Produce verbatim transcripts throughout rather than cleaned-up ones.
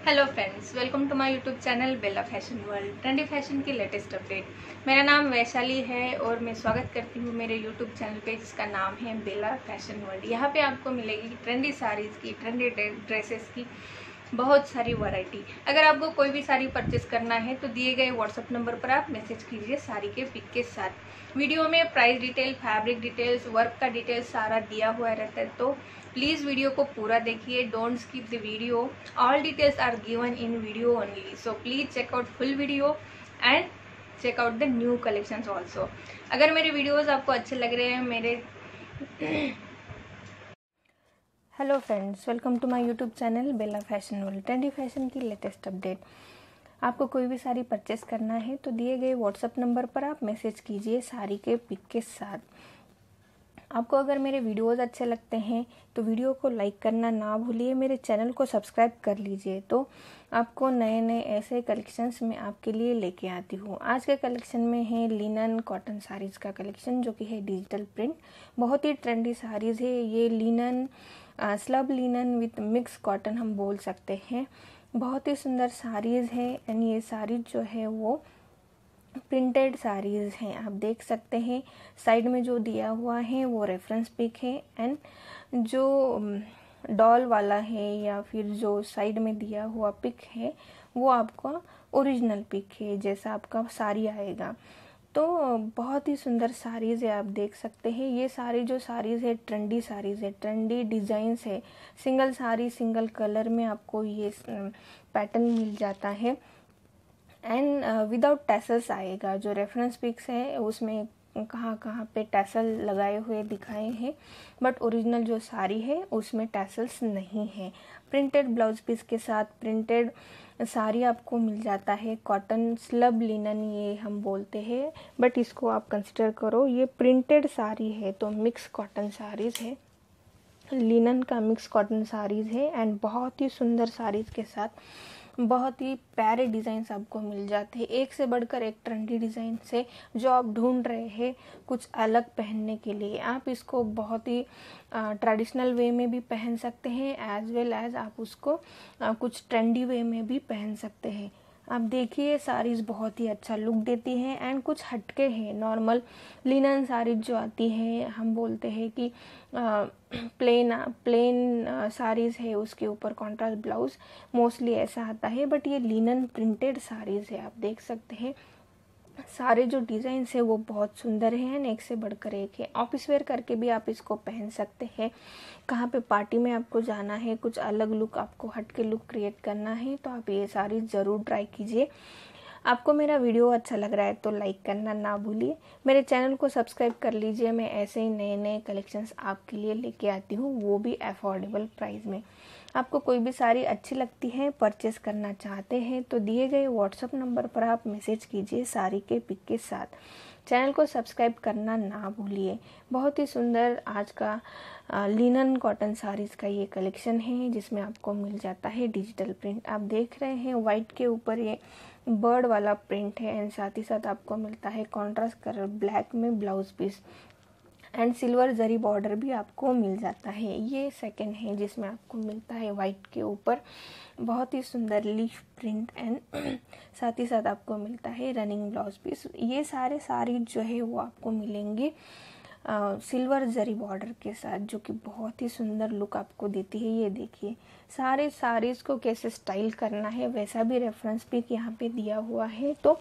Hello friends, welcome to my YouTube channel Bela fashion world. Trendy fashion की latest update. मेरा नाम वैशाली है और मैं स्वागत करती हूँ मेरे यूट्यूब चैनल पे जिसका नाम है बेला फैशन वर्ल्ड। यहाँ पे आपको मिलेगी ट्रेंडी साड़ीज़ की, ट्रेंडी ड्रेसेस की बहुत सारी वैरायटी। अगर आपको कोई भी साड़ी परचेस करना है तो दिए गए व्हाट्सअप नंबर पर आप मैसेज कीजिए साड़ी के पिक के साथ। वीडियो में price detail, fabric details, work का डिटेल सारा दिया हुआ रहता है, तो प्लीज वीडियो को पूरा देखिए। Don't skip the video, all details are given in video only, so please check out full video and check out the new collections also. अगर मेरे वीडियोस आपको अच्छे लग रहे हैं मेरे hello friends, welcome to my YouTube channel Bela fashion world. Trendy fashion की latest update. आपको कोई भी साड़ी परचेस करना है तो दिए गए व्हाट्सएप नंबर पर आप मैसेज कीजिए साड़ी के पिक के साथ। आपको अगर मेरे वीडियोस अच्छे लगते हैं तो वीडियो को लाइक करना ना भूलिए, मेरे चैनल को सब्सक्राइब कर लीजिए, तो आपको नए नए ऐसे कलेक्शंस मैं आपके लिए लेके आती हूँ। आज के कलेक्शन में है लिनन कॉटन साड़ीज़ का कलेक्शन, जो कि है डिजिटल प्रिंट। बहुत ही ट्रेंडी साड़ीज़ है ये। Linen, slub linen with mix cotton हम बोल सकते हैं। बहुत ही सुंदर साड़ीज़ है एंड ये साड़ी जो है वो प्रिंटेड साड़ीज़ हैं। आप देख सकते हैं साइड में जो दिया हुआ है वो रेफरेंस पिक है, एंड जो डॉल वाला है या फिर जो साइड में दिया हुआ पिक है वो आपका ओरिजिनल पिक है जैसा आपका साड़ी आएगा। तो बहुत ही सुंदर साड़ीज़ है, आप देख सकते हैं। ये सारी जो साड़ीज़ है ट्रेंडी साड़ीज़ है, ट्रेंडी डिज़ाइंस है। सिंगल साड़ी सिंगल कलर में आपको ये पैटर्न मिल जाता है एंड विदाउट टैसल्स आएगा। जो रेफरेंस पिक्स है उसमें कहाँ कहाँ पे टैसल लगाए हुए दिखाए हैं, बट ओरिजिनल जो साड़ी है उसमें टैसल्स नहीं है। प्रिंटेड ब्लाउज पीस के साथ प्रिंटेड साड़ी आपको मिल जाता है। कॉटन स्लब लिनन ये हम बोलते हैं, बट इसको आप कंसिडर करो ये प्रिंटेड साड़ी है, तो मिक्स कॉटन साड़ीज़ है। लिनन का मिक्स कॉटन साड़ीज़ है एंड बहुत ही सुंदर साड़ीज़ के साथ बहुत ही प्यारे डिज़ाइंस आपको मिल जाते हैं। एक से बढ़कर एक ट्रेंडी डिज़ाइन से जो आप ढूंढ रहे हैं कुछ अलग पहनने के लिए, आप इसको बहुत ही ट्रेडिशनल वे में भी पहन सकते हैं, एज वेल एज आप उसको आ, कुछ ट्रेंडी वे में भी पहन सकते हैं। आप देखिए साड़ीज़ बहुत ही अच्छा लुक देती हैं एंड कुछ हटके हैं। नॉर्मल लिनन साड़ीज जो आती हैं, हम बोलते हैं कि आ, प्लेन प्लेन साड़ीज़ है, उसके ऊपर कॉन्ट्रास्ट ब्लाउज मोस्टली ऐसा आता है, बट ये लिनन प्रिंटेड साड़ीज़ है। आप देख सकते हैं सारे जो डिज़ाइंस है वो बहुत सुंदर हैं, एक से बढ़कर एक है। ऑफिस वेयर करके भी आप इसको पहन सकते हैं। कहाँ पे पार्टी में आपको जाना है, कुछ अलग लुक आपको हट के लुक क्रिएट करना है, तो आप ये सारी ज़रूर ट्राई कीजिए। आपको मेरा वीडियो अच्छा लग रहा है तो लाइक करना ना भूलिए, मेरे चैनल को सब्सक्राइब कर लीजिए। मैं ऐसे ही नए नए कलेक्शंस आपके लिए लेके आती हूँ, वो भी अफोर्डेबल प्राइस में। आपको कोई भी साड़ी अच्छी लगती है, परचेस करना चाहते हैं, तो दिए गए व्हाट्सएप नंबर पर आप मैसेज कीजिए साड़ी के पिक के साथ। चैनल को सब्सक्राइब करना ना भूलिए। बहुत ही सुंदर आज का लिनन कॉटन साड़ीज़ का ये कलेक्शन है, जिसमें आपको मिल जाता है डिजिटल प्रिंट। आप देख रहे हैं वाइट के ऊपर ये बर्ड वाला प्रिंट है एंड साथ ही साथ आपको मिलता है कॉन्ट्रास्ट कलर ब्लैक में blouse piece and silver zari border भी आपको मिल जाता है। ये सेकंड है जिसमें आपको मिलता है वाइट के ऊपर बहुत ही सुंदर लीफ प्रिंट एंड साथ ही साथ आपको मिलता है रनिंग ब्लाउज पीस। ये सारे साड़ी जो है वो आपको मिलेंगे सिल्वर जरी बॉर्डर के साथ, जो कि बहुत ही सुंदर लुक आपको देती है। ये देखिए सारे साड़ीज़ को कैसे स्टाइल करना है वैसा भी रेफरेंस पिक यहाँ पे दिया हुआ है, तो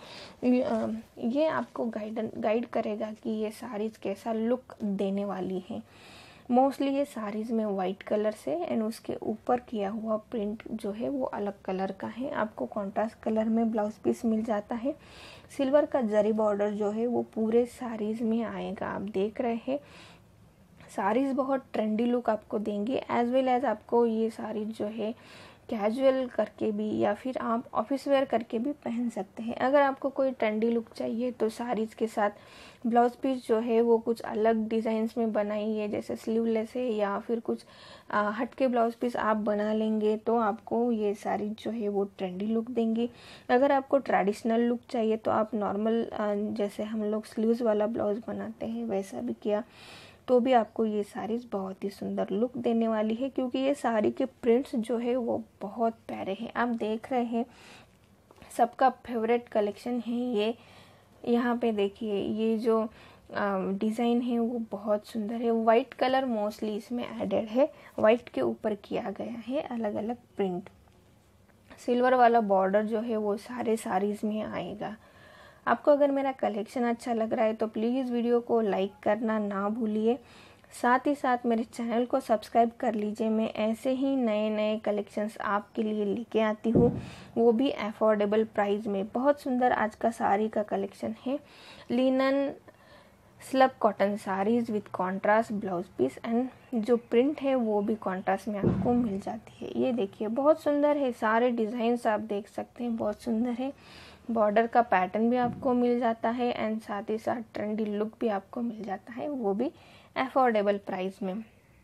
ये आपको गाइड गाइड करेगा कि ये साड़ीज़ कैसा लुक देने वाली है। मोस्टली ये साड़ीज़ में वाइट कलर से एंड उसके ऊपर किया हुआ प्रिंट जो है वो अलग कलर का है। आपको कॉन्ट्रास्ट कलर में ब्लाउज पीस मिल जाता है। सिल्वर का जरी बॉर्डर जो है वो पूरे साड़ीज़ में आएगा। आप देख रहे हैं साड़ीज़ बहुत ट्रेंडी लुक आपको देंगे, एज वेल एज आपको ये साड़ीज़ जो है कैजुअल करके भी या फिर आप ऑफिस वेयर करके भी पहन सकते हैं। अगर आपको कोई ट्रेंडी लुक चाहिए तो साड़ीज़ के साथ ब्लाउज पीस जो है वो कुछ अलग डिज़ाइंस में बनाइए, जैसे स्लीवलेस है या फिर कुछ हटके ब्लाउज पीस आप बना लेंगे तो आपको ये साड़ी जो है वो ट्रेंडी लुक देंगी। अगर आपको ट्रेडिशनल लुक चाहिए तो आप नॉर्मल जैसे हम लोग स्लीव्स वाला ब्लाउज बनाते हैं वैसा भी किया तो भी आपको ये साड़ीज़ बहुत ही सुंदर लुक देने वाली है, क्योंकि ये साड़ी के प्रिंट्स जो है वो बहुत प्यारे हैं। आप देख रहे हैं सबका फेवरेट कलेक्शन है ये। यहाँ पे देखिए ये जो डिज़ाइन है वो बहुत सुंदर है। वाइट कलर मोस्टली इसमें एडेड है, वाइट के ऊपर किया गया है अलग अलग प्रिंट। सिल्वर वाला बॉर्डर जो है वो सारे साड़ीज़ में आएगा। आपको अगर मेरा कलेक्शन अच्छा लग रहा है तो प्लीज़ वीडियो को लाइक करना ना भूलिए, साथ ही साथ मेरे चैनल को सब्सक्राइब कर लीजिए। मैं ऐसे ही नए नए कलेक्शंस आपके लिए लेके आती हूँ, वो भी अफोर्डेबल प्राइस में। बहुत सुंदर आज का साड़ी का कलेक्शन है। Linen slub cotton saris with contrast blouse piece and जो प्रिंट है वो भी कॉन्ट्रास्ट में आपको मिल जाती है। ये देखिए बहुत सुंदर है, सारे डिज़ाइंस आप देख सकते हैं बहुत सुंदर है। बॉर्डर का पैटर्न भी आपको मिल जाता है एंड साथ ही साथ ट्रेंडी लुक भी आपको मिल जाता है, वो भी अफोर्डेबल प्राइस में।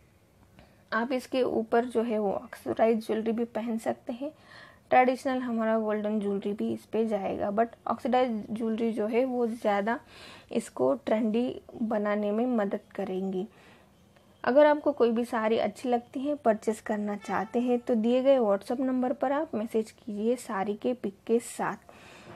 आप इसके ऊपर जो है वो ऑक्सीडाइज ज्वेलरी भी पहन सकते हैं। ट्रेडिशनल हमारा गोल्डन ज्वेलरी भी इस पे जाएगा, बट ऑक्सीडाइज ज्वेलरी जो है वो ज़्यादा इसको ट्रेंडी बनाने में मदद करेंगी। अगर आपको कोई भी साड़ी अच्छी लगती है, परचेस करना चाहते हैं, तो दिए गए व्हाट्सएप नंबर पर आप मैसेज कीजिए साड़ी के पिक के साथ।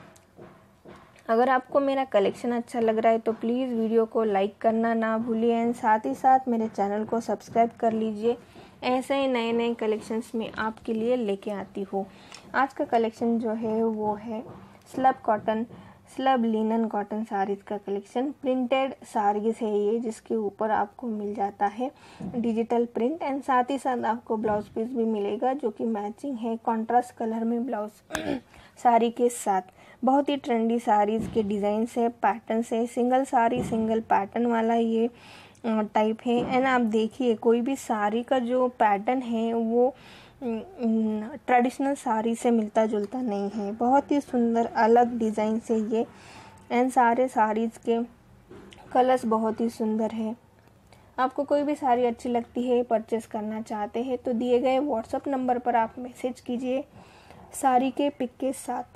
अगर आपको मेरा कलेक्शन अच्छा लग रहा है तो प्लीज़ वीडियो को लाइक करना ना भूलिए एंड साथ ही साथ मेरे चैनल को सब्सक्राइब कर लीजिए। ऐसे ही नए नए कलेक्शंस में आपके लिए लेके आती हूँ। आज का कलेक्शन जो है वो है slub cotton slub linen cotton saris का कलेक्शन। प्रिंटेड साड़ीज़ है ये, जिसके ऊपर आपको मिल जाता है डिजिटल प्रिंट एंड साथ ही साथ आपको ब्लाउज पीस भी मिलेगा जो कि मैचिंग है कॉन्ट्रास्ट कलर में ब्लाउज साड़ी के साथ। बहुत ही ट्रेंडी साड़ीज़ के डिज़ाइन से पैटर्न से सिंगल साड़ी सिंगल पैटर्न वाला ये टाइप है। एंड आप देखिए कोई भी साड़ी का जो पैटर्न है वो ट्रेडिशनल साड़ी से मिलता जुलता नहीं है, बहुत ही सुंदर अलग डिज़ाइन से ये। एंड सारे साड़ीज़ के कलर्स बहुत ही सुंदर है। आपको कोई भी साड़ी अच्छी लगती है, परचेस करना चाहते हैं, तो दिए गए व्हाट्सएप नंबर पर आप मैसेज कीजिए साड़ी के पिक के साथ।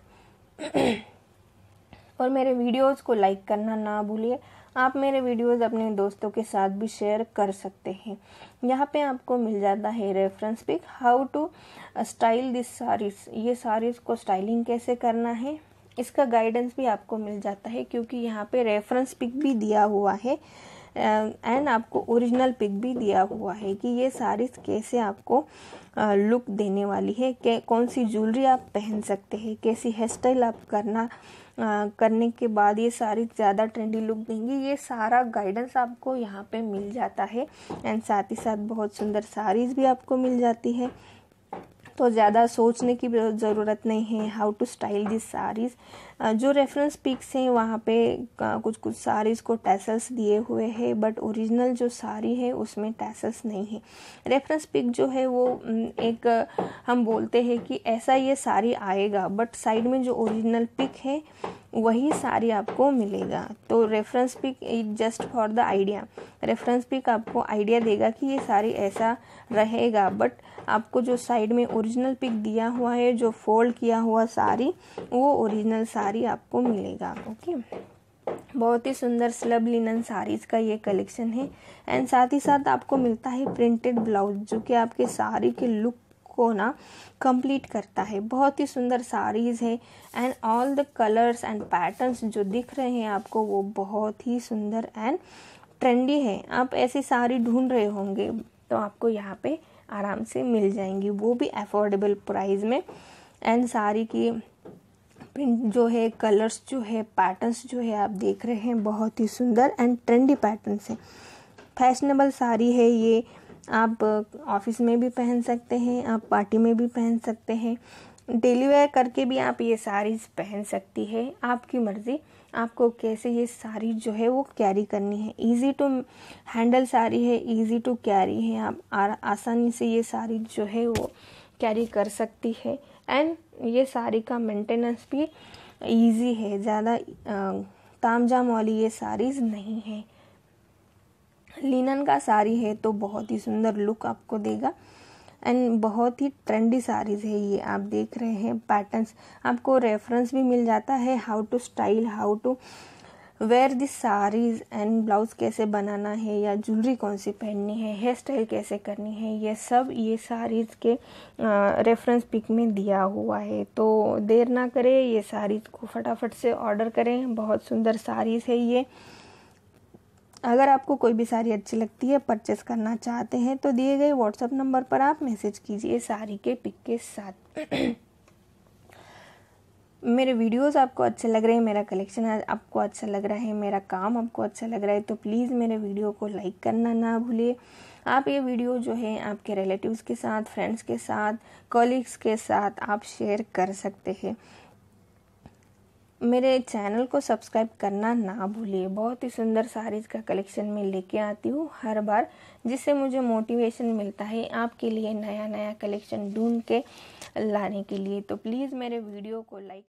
और मेरे वीडियोस को लाइक करना ना भूलिए। आप मेरे वीडियोस अपने दोस्तों के साथ भी शेयर कर सकते हैं। यहाँ पे आपको मिल जाता है reference pic, how to style this saris. ये साड़ीज़ को स्टाइलिंग कैसे करना है इसका गाइडेंस भी आपको मिल जाता है, क्योंकि यहाँ पे रेफरेंस पिक भी दिया हुआ है एंड आपको ओरिजिनल पिक भी दिया हुआ है कि ये साड़ीज़ कैसे आपको लुक देने वाली है, कि कौन सी ज्वेलरी आप पहन सकते हैं, कैसी हेयर स्टाइल आप करना आ, करने के बाद ये सारी ज़्यादा ट्रेंडी लुक देंगी। ये सारा गाइडेंस आपको यहाँ पे मिल जाता है एंड साथ ही साथ बहुत सुंदर साड़ीज़ भी आपको मिल जाती है। तो ज़्यादा सोचने की ज़रूरत नहीं है how to style this saris. जो रेफरेंस पिक्स हैं वहाँ पे कुछ कुछ साड़ीज़ को टैसल्स दिए हुए हैं, बट ओरिजिनल जो साड़ी है उसमें टैसल्स नहीं है। रेफरेंस पिक जो है वो एक हम बोलते हैं कि ऐसा ये साड़ी आएगा, बट साइड में जो ओरिजिनल पिक है वही साड़ी आपको मिलेगा। तो reference pic is just for the idea. Reference pic आपको आइडिया देगा कि ये साड़ी ऐसा रहेगा, बट आपको जो साइड में ओरिजिनल पिक दिया हुआ है, जो फोल्ड किया हुआ साड़ी, वो ओरिजिनल साड़ी आपको मिलेगा। ओके, बहुत ही सुंदर स्लब लिनन साड़ीज़ का ये कलेक्शन है एंड साथ ही साथ आपको मिलता है प्रिंटेड ब्लाउज, जो कि आपके साड़ी के लुक को ना कंप्लीट करता है। बहुत ही सुंदर साड़ीज़ है and all the colours and patterns जो दिख रहे हैं आपको वो बहुत ही सुंदर एंड ट्रेंडी है। आप ऐसी साड़ी ढूंढ रहे होंगे तो आपको यहाँ पे आराम से मिल जाएंगी, वो भी अफोर्डेबल प्राइस में। एंड साड़ी की प्रिंट जो है, कलर्स जो है, पैटर्न्स जो है आप देख रहे हैं बहुत ही सुंदर एंड ट्रेंडी पैटर्न्स है। फैशनेबल साड़ी है ये, आप ऑफिस में भी पहन सकते हैं, आप पार्टी में भी पहन सकते हैं, डेली वेयर करके भी आप ये साड़ीज़ पहन सकती है। आपकी मर्ज़ी आपको कैसे ये साड़ी जो है वो कैरी करनी है। इजी टू हैंडल साड़ी है, इजी टू कैरी है, आप आ, आसानी से ये साड़ी जो है वो कैरी कर सकती है। एंड ये साड़ी का मेंटेनेंस भी इजी है, ज़्यादा तामझाम वाली ये साड़ीज़ नहीं है। लिनन का साड़ी है तो बहुत ही सुंदर लुक आपको देगा एंड बहुत ही ट्रेंडी साड़ीज़ है ये। आप देख रहे हैं पैटर्न्स, आपको रेफरेंस भी मिल जाता है how to style, how to wear this saris and blouse कैसे बनाना है या ज्वेलरी कौन सी पहननी है, हेयर स्टाइल कैसे करनी है, ये सब ये साड़ीज़ के रेफरेंस पिक में दिया हुआ है। तो देर ना करें, ये साड़ीज़ को फटाफट से ऑर्डर करें। बहुत सुंदर साड़ीज़ है ये। अगर आपको कोई भी साड़ी अच्छी लगती है, परचेस करना चाहते हैं, तो दिए गए व्हाट्सएप नंबर पर आप मैसेज कीजिए साड़ी के पिक के साथ। मेरे वीडियोस आपको अच्छे लग रहे हैं, मेरा कलेक्शन आपको अच्छा लग रहा है, मेरा काम आपको अच्छा लग रहा है, तो प्लीज़ मेरे वीडियो को लाइक करना ना भूलिए। आप ये वीडियो जो है आपके रिलेटिव्स के साथ, फ्रेंड्स के साथ, कॉलीग्स के साथ आप शेयर कर सकते हैं। मेरे चैनल को सब्सक्राइब करना ना भूलिए। बहुत ही सुंदर साड़ीज़ का कलेक्शन मैं लेके आती हूँ हर बार, जिससे मुझे मोटिवेशन मिलता है आपके लिए नया नया कलेक्शन ढूंढ के लाने के लिए। तो प्लीज़ मेरे वीडियो को लाइक